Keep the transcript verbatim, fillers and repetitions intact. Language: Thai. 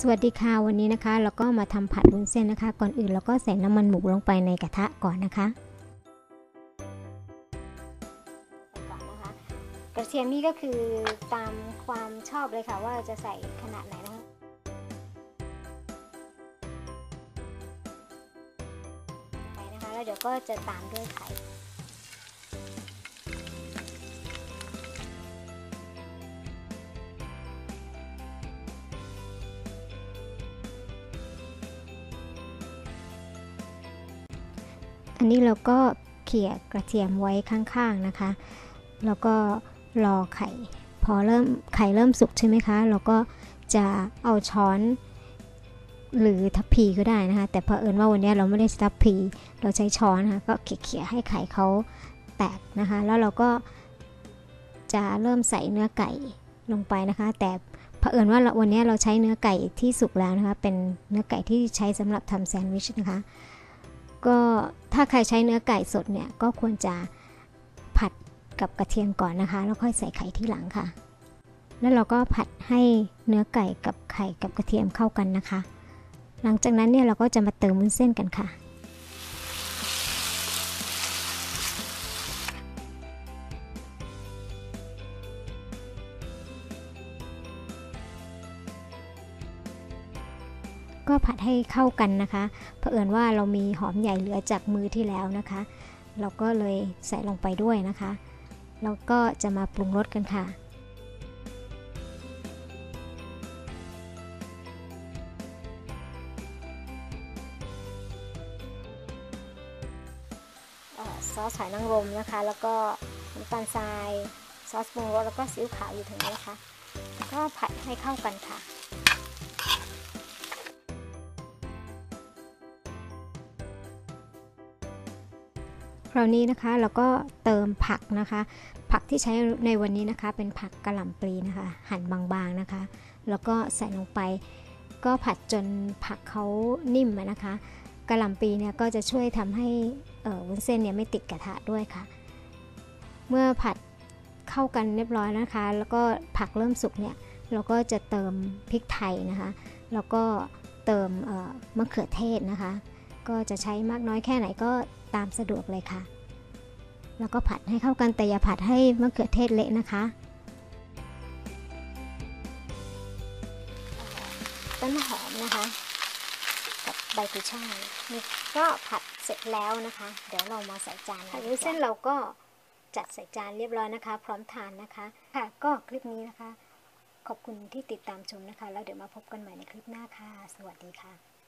สวัสดีค่ะวันนี้นะคะเราก็มาทำผัดวุ้นเส้นนะคะก่อนอื่นเราก็ใส่น้ำมันหมูลงไปในกระทะก่อนนะคะก่อนนะคะกระเทียมนี่ก็คือตามความชอบเลยค่ะว่าจะใส่ขนาดไหนนะคะไปนะคะแล้วเดี๋ยวก็จะตามด้วยไข่อันนี้เราก็เขี่ยกระเทียมไว้ข้างๆนะคะแล้วก็รอไข่พอเริ่มไข่เริ่มสุกใช่ไหมคะเราก็จะเอาช้อนหรือทัพพีก็ได้นะคะแต่เผอิญว่าวันนี้เราไม่ได้ทัพพีเราใช้ช้อนนะคะก็เขี่ยๆให้ไข่เขาแตกนะคะแล้วเราก็จะเริ่มใส่เนื้อไก่ลงไปนะคะแต่เผอิญว่าวันนี้เราใช้เนื้อไก่ที่สุกแล้วนะคะเป็นเนื้อไก่ที่ใช้สำหรับทำแซนด์วิชนะคะก็ถ้าใครใช้เนื้อไก่สดเนี่ยก็ควรจะผัดกับกระเทียมก่อนนะคะแล้วค่อยใส่ไข่ที่หลังค่ะแล้วเราก็ผัดให้เนื้อไก่กับไข่กับกระเทียมเข้ากันนะคะหลังจากนั้นเนี่ยเราก็จะมาเติมวุ้นเส้นกันค่ะก็ผัดให้เข้ากันนะคะเผอิญว่าเรามีหอมใหญ่เหลือจากมือที่แล้วนะคะเราก็เลยใส่ลงไปด้วยนะคะแล้วก็จะมาปรุงรสกันค่ะซอสหอยนางรมนะคะแล้วก็น้ำตาลทรายซอสปรุงรสแล้วก็ซีอิ๊วขาวอยู่ตรงนี้นะคะก็ผัดให้เข้ากันค่ะคราวนี้นะคะเราก็เติมผักนะคะผักที่ใช้ในวันนี้นะคะเป็นผักกะหล่ำปลีนะคะหั่นบางๆนะคะแล้วก็ใส่ลงไปก็ผัดจนผักเขานิ่มนะคะกะหล่ำปลีเนี่ยก็จะช่วยทำให้วุ้นเส้นเนี่ยไม่ติดกระทะด้วยค่ะเมื่อผัดเข้ากันเรียบร้อยนะคะแล้วก็ผักเริ่มสุกเนี่ยเราก็จะเติมพริกไทยนะคะแล้วก็เติมมะเขือเทศนะคะก็จะใช้มากน้อยแค่ไหนก็ตามสะดวกเลยค่ะแล้วก็ผัดให้เข้ากันแต่อย่าผัดให้มะเขือเทศเละนะคะต้นหอมนะคะกับใบกุยช่ายนี่ก็ผัดเสร็จแล้วนะคะเดี๋ยวเรามาใส่จานวุ้นเส้นเราก็จัดใส่จานเรียบร้อยนะคะพร้อมทานนะคะค่ะก็คลิปนี้นะคะขอบคุณที่ติดตามชมนะคะแล้วเดี๋ยวมาพบกันใหม่ในคลิปหน้าค่ะสวัสดีค่ะ